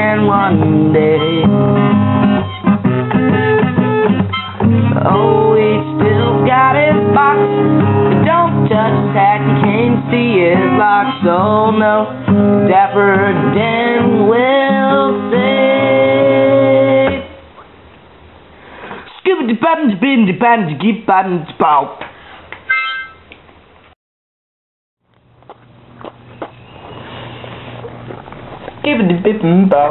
Dan one day. Oh, he still got his box, but don't touch his hat, you can't see his locks. Oh no, Dapper Dan will say, Scooby-Doo-Bam-Doo-Bam-Doo-Keep-Bam-Doo-Bam-Doo-Bow. Skip-a-doo-bip-bow.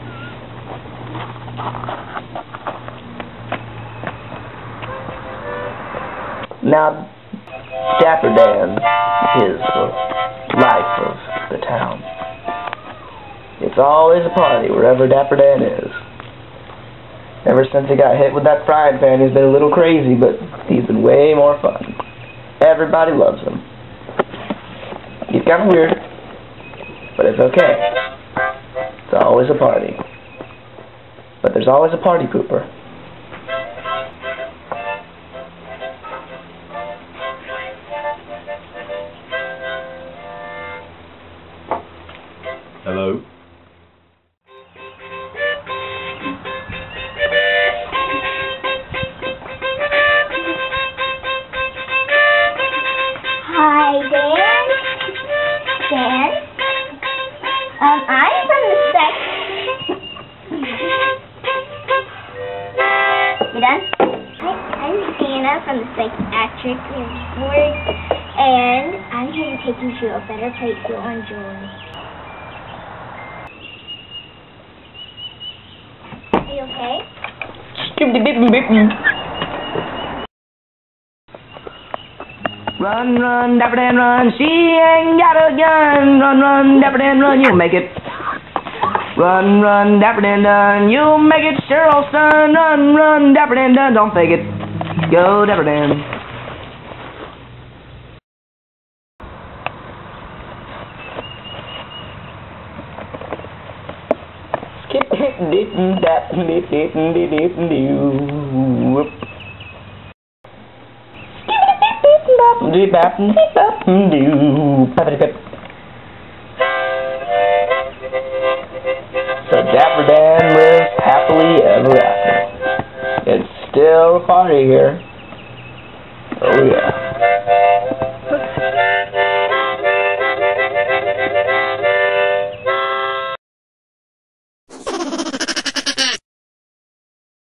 Now, Dapper Dan is the life of the town. It's always a party wherever Dapper Dan is. Ever since he got hit with that frying pan, he's been a little crazy, but he's been way more fun. Everybody loves him. He's kind of weird, but it's okay. It's always a party. But there's always a party pooper. Hello? Hi, Dan. Dan? I'm from the You done? I'm Santa from the psychiatric ward, and I'm here to take you to a better place you'll enjoy. Are you okay? Run, run, Dapper Dan, run. She ain't got a gun. Run, run, Dapper Dan, run. You'll make it. Run, run, Dapper Dan, done. You'll make it, sure, old son. Run, run, Dapper Dan, done. Don't fake it. Go, Dapper Dan. Skip it, dip, dap, dip, dip, dip, dip, dip. So Dapper Dan lives happily ever after. It's still a party here.